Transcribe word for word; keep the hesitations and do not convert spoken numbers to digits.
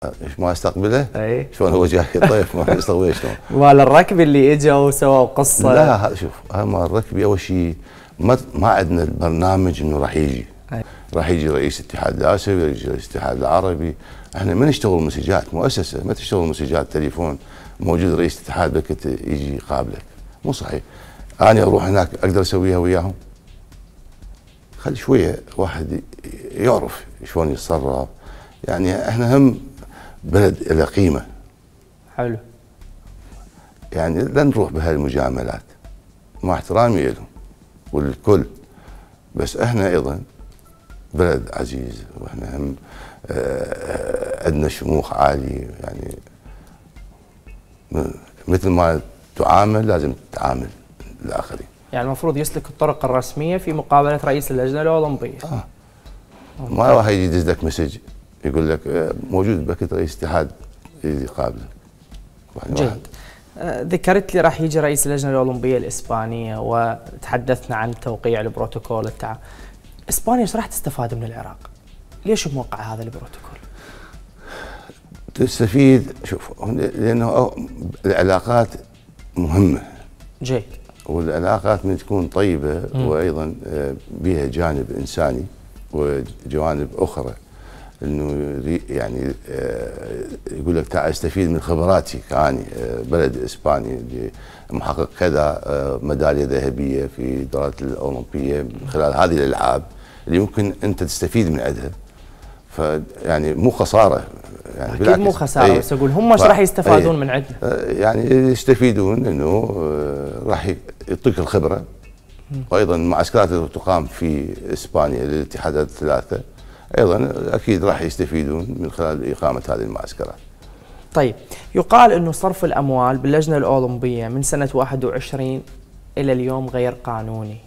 ايش ما استقبله؟ اي شلون هو جاي ضيف ما يستقبله شلون؟ مال الركب اللي اجوا وسووا قصه. لا هذا شوف هذا مال الركبي اول شيء ما ما عندنا البرنامج انه راح يجي. أي. راح يجي رئيس الاتحاد الاسيوي، يجي رئيس الاتحاد العربي، احنا ما نشتغل مسجات، مؤسسه ما تشتغل مسجات تليفون موجود رئيس الاتحاد بك يجي يقابلك، مو صحيح. انا اروح هناك اقدر اسويها وياهم؟ خلي شويه واحد يعرف شلون يتصرف، يعني احنا هم بلد له قيمه. حلو. يعني لا نروح بهالمجاملات مع احترامي لهم والكل، بس احنا ايضا بلد عزيز واحنا هم آه عندنا شموخ عالي، يعني مثل ما تعامل لازم تتعامل الاخرين. يعني المفروض يسلك الطرق الرسميه في مقابله رئيس اللجنه الاولمبيه. اه ما راح يجي يدز لك مسج يقول لك موجود بكت رئيس اتحاد يجي يقابلك. جيد. آه ذكرت لي راح يجي رئيس اللجنه الاولمبيه الاسبانيه وتحدثنا عن توقيع البروتوكول التعاون. اسبانيا ايش راح تستفاد من العراق؟ ليش موقع هذا البروتوكول؟ تستفيد، شوف لانه العلاقات مهمه. جيد. والعلاقات من تكون طيبه م. وايضا بها جانب انساني وجوانب اخرى، انه يعني يقول لك تعال استفيد من خبراتي كاني بلد اسباني اللي محقق كذا ميداليه ذهبيه في الدورات الاولمبيه من خلال هذه الالعاب اللي ممكن انت تستفيد من عندها. فيعني مو خساره، يعني اكيد مو خساره، بس اقول هم ايش راح يستفادون من عندنا؟ يعني يستفيدون انه راح يعطيك الخبره، وايضا المعسكرات اللي تقام في اسبانيا للاتحادات الثلاثه ايضا اكيد راح يستفيدون من خلال اقامه هذه المعسكرات. طيب، يقال انه صرف الاموال باللجنه الاولمبيه من سنه واحد وعشرين الى اليوم غير قانوني،